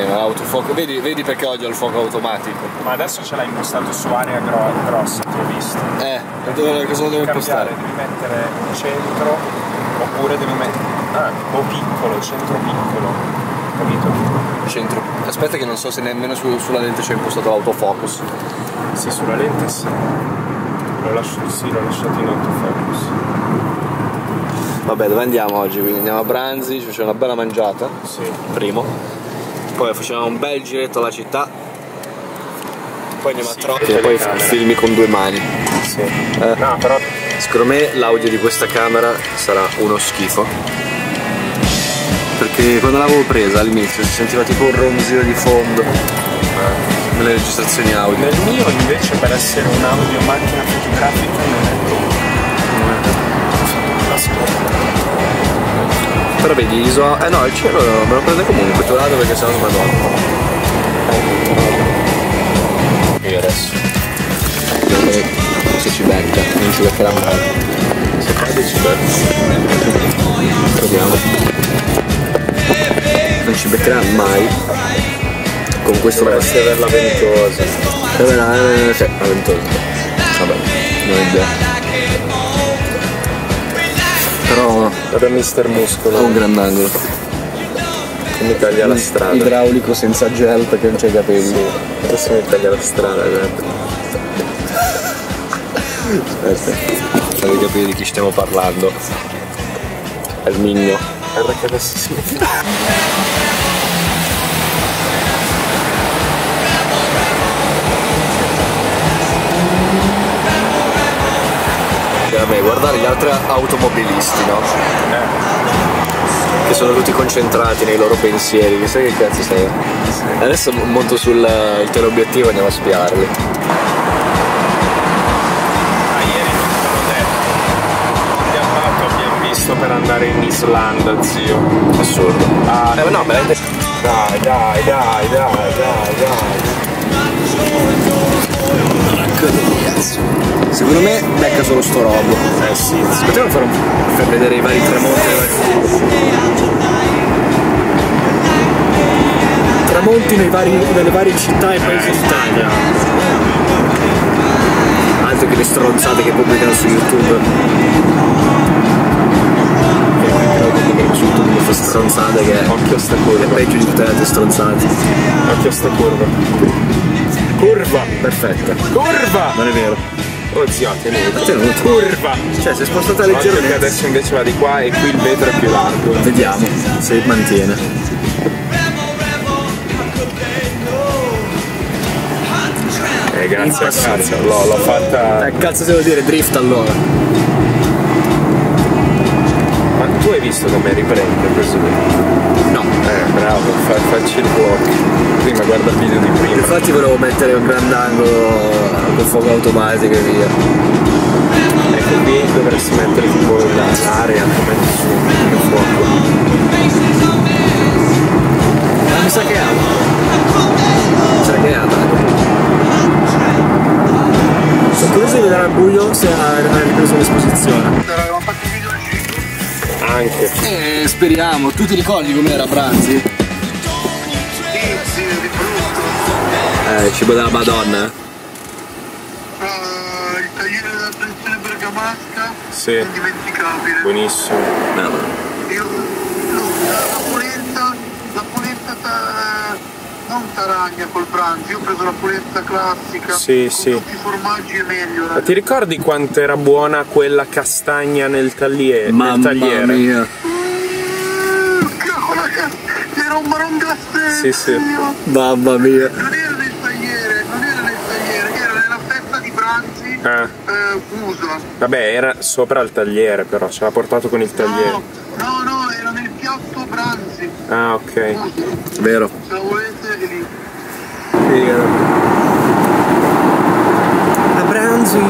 autofuoco, vedi perché odio il fuoco automatico. Ma adesso ce l'hai impostato su area grossa, ti ho visto. Cosa devo impostare? Devi mettere centro, oppure devi mettere... o piccolo, centro piccolo, capito? Centro. Aspetta che non so se nemmeno sulla lente c'è impostato l'autofocus. Sì, sulla lente sì. L'ho lasciato in autofocus. Vabbè, dove andiamo oggi? Quindi andiamo a Branzi, ci facciamo una bella mangiata. Sì. Primo. Poi facciamo un bel giretto alla città. Poi andiamo a Trocchia e poi filmi con 2 mani. Sì. No, però... Secondo me l'audio di questa camera sarà uno schifo. Perché quando l'avevo presa all'inizio si sentiva tipo un ronzio di fondo nelle registrazioni audio. Nel mio invece, per essere un audio macchina fotografica, non è brutto. Però vedi, no, il cielo me lo prende comunque, turato perché sennò smadonna. Io adesso. Se ci becca, non ci beccherà mai. Se cade ci becca. Proviamo. Non ci beccherà mai. Con questo dovresti averla ventosa. Sì, la ventosa. Vabbè, non è idea. Però da Mister Muscolo. ha un grandangolo. Che mi taglia la strada. Idraulico senza gel perché non c'è i capelli. Sì, adesso mi taglia la strada, guarda. Aspetta, fate capire di chi stiamo parlando. È il migno. Guarda che adesso si guardare gli altri automobilisti, no? Che sono tutti concentrati nei loro pensieri, che sai che cazzo sei? Adesso monto sul teleobiettivo e andiamo a spiarli. Ieri non te l'ho detto. Abbiamo visto per andare in Islanda, zio. Assurdo. No, me l'hai detto. Dai. Secondo me becca solo sto robo. Sì. Potremmo far vedere i vari tramonti nelle varie città e paesi d'Italia. Altro che le stronzate che pubblicano su YouTube. Su YouTube queste stronzate che occhio sta curva. È peggio di tutte le altre stronzate. Occhio sta curva. Curva! Perfetta. Curva! Non è vero. Oh zio, tenuto. Curva! Cioè si è spostata leggermente. Che adesso invece va di qua e qui il vetro è più largo. Vediamo se mantiene. Grazie a cazzo, l'ho fatta. Cazzo devo dire, drift allora. Ma tu hai visto come riprende così? No. Bravo, facci il walk. Prima guarda il video di prima. Infatti volevo mettere un grandangolo con fuoco automatico e via. Ecco qui dovresti mettere tipo l'area come su il fuoco. Ma mi sa che è alto. Mi sa che è alto. Sono curioso di vedere al buio se ha ripreso l'esposizione. Anche. Speriamo. Tu ti ricordi com'era Branzi? Sì, di brutto. Il cibo della Madonna? Il tagliere della tradizione bergamasca. Sì. Indimenticabile. Buonissimo. Io la polenta non taragna col Branzi, io ho preso la polenta classica. Sì, con sì. tutti i formaggi è meglio. Ma ti ricordi quanto era buona quella castagna nel tagliere? Mamma mia. Era un marron glacé. Sì. Mamma mia. Non era nel tagliere, era nella fetta di Branzi usa. Vabbè, era sopra il tagliere però, ce l'ha portato con il tagliere. No, era nel piatto Branzi. Ah, ok. Vero. Se la volete è lì. A Branzi.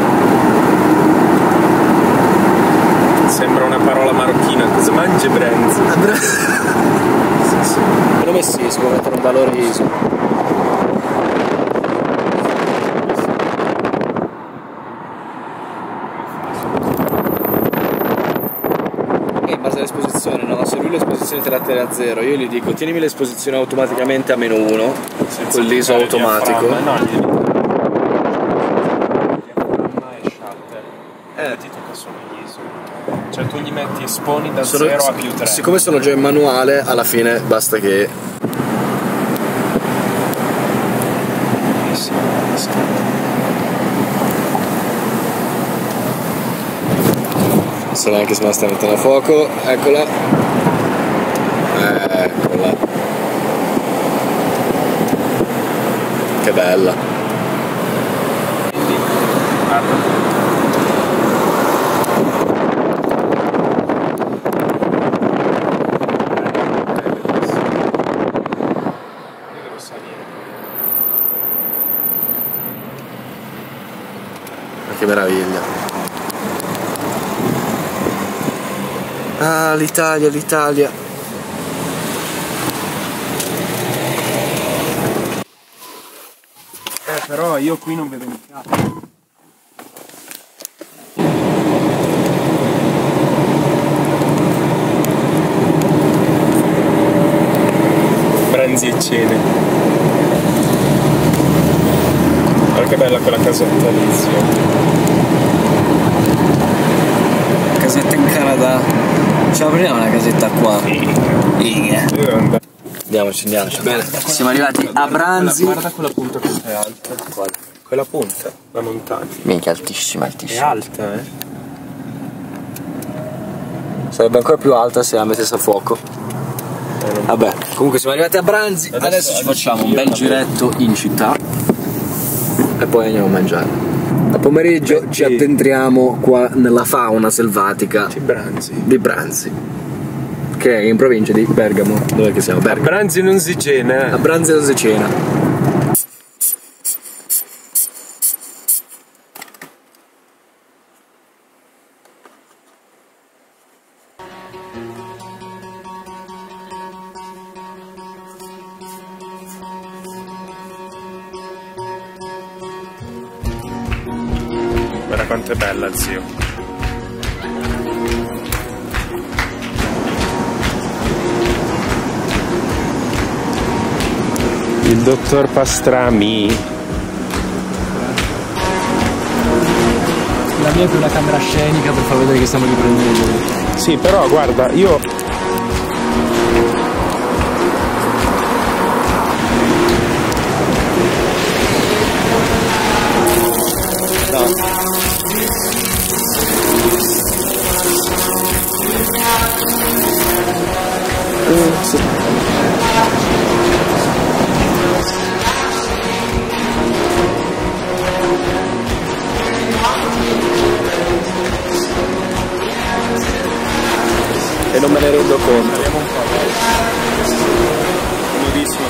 Sembra una parola marocchina, cosa mangi Branzi? Sì. Secondo me sì, si può mettere un valore ISO. In base all'esposizione, no? Se lui lui l'esposizione te la tiene a 0, io gli dico tienimi l'esposizione automaticamente a -1 con l'ISO automatico. No, gli e shutter. Ti tocca solo l'ISO. Cioè tu gli metti esponi da 0 a +3. Siccome sono già in manuale, alla fine basta che... Non so neanche se me la stai mettendo a fuoco, eccola. Eccola. Che bella. Che meraviglia. Ah, l'Italia, l'Italia. Però io qui non vedo un cazzo. Pranzi e cene. Guarda che bella quella casetta all'inizio. Casetta in Canada. Ce la prendiamo una casetta qua? Figa. Andiamoci. Bene, siamo arrivati a Branzi. Guarda quella punta quanto è alta. Quale? Quella punta, la montagna. Minchia, altissima, È altissima. alta, Sarebbe ancora più alta se la mettesse a fuoco. Vabbè, comunque siamo arrivati a Branzi. Adesso ci facciamo un bel giretto in città e poi andiamo a mangiare. A pomeriggio ci addentriamo qua nella fauna selvatica di Branzi, che è in provincia di Bergamo. Dove che siamo? Bergamo. A Branzi non si cena. A Branzi non si cena. Guarda quanto è bella, zio. Il dottor Pastrami. La mia è più una camera scenica per far vedere che stiamo riprendendo. Sì, però guarda, io... E non me ne rendo conto. Andiamo un po'. Comodissimo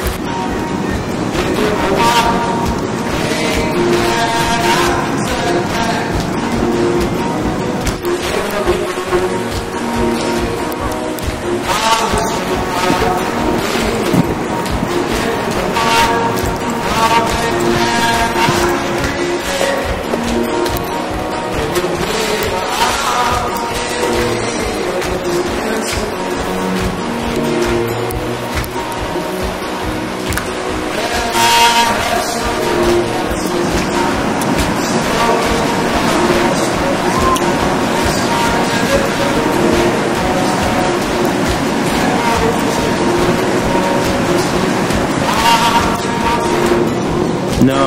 No.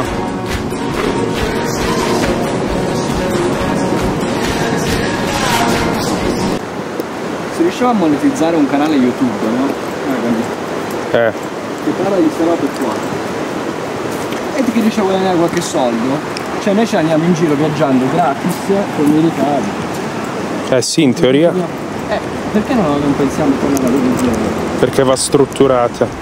Se riusciamo a monetizzare un canale YouTube, no? Che parla di queste robe qua e ti riesce a guadagnare qualche soldo, cioè noi ce ne andiamo in giro viaggiando gratis con i ricavi. Sì, in teoria. Perché non pensiamo con la valorizzazione? Perché va strutturata.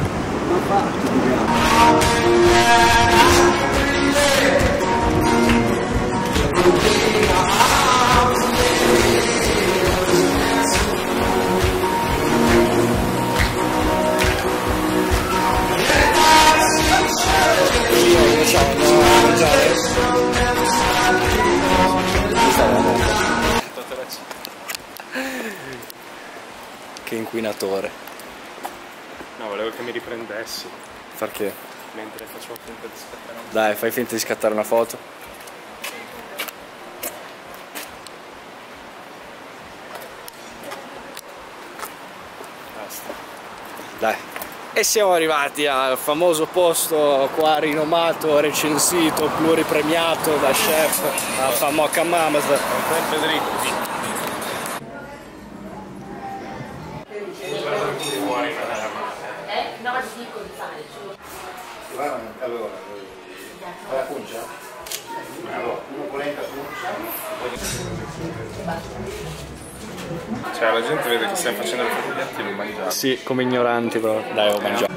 Che inquinatore. No, volevo che mi riprendessi. Perché? Mentre facevo finta di scattare. Dai, fai finta di scattare una foto. Basta. Dai. E siamo arrivati al famoso posto qua rinomato, recensito, pluripremiato da chef, la famoca Mamas. Federico. No, sì, con sale. Allora, la cuncia? Allora, una polenta cuncia. Cioè la gente vede che stiamo facendo le fotografie e non mangiamo. Sì, come ignoranti però. Dai, ho mangiato.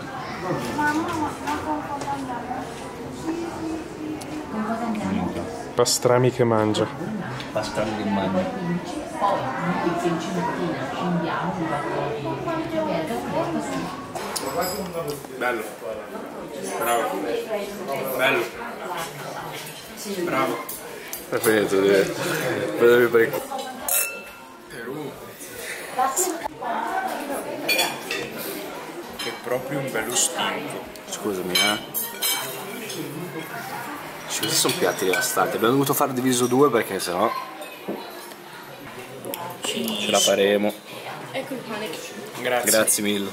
Pastrami che mangia. Pastrami di mano. Poi, in cinemattina, scendiamo, Bello. Bravo. Bello. Bravo. Perfetto, vedevi per il Perù. È proprio un bello stinco. Scusami, questi sono piatti devastanti. Abbiamo dovuto fare diviso 2 perché sennò ce la faremo. Ecco il pane. Grazie. Grazie mille.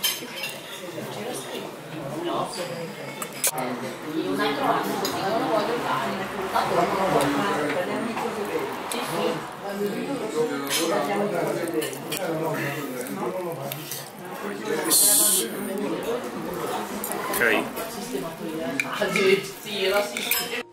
Ok.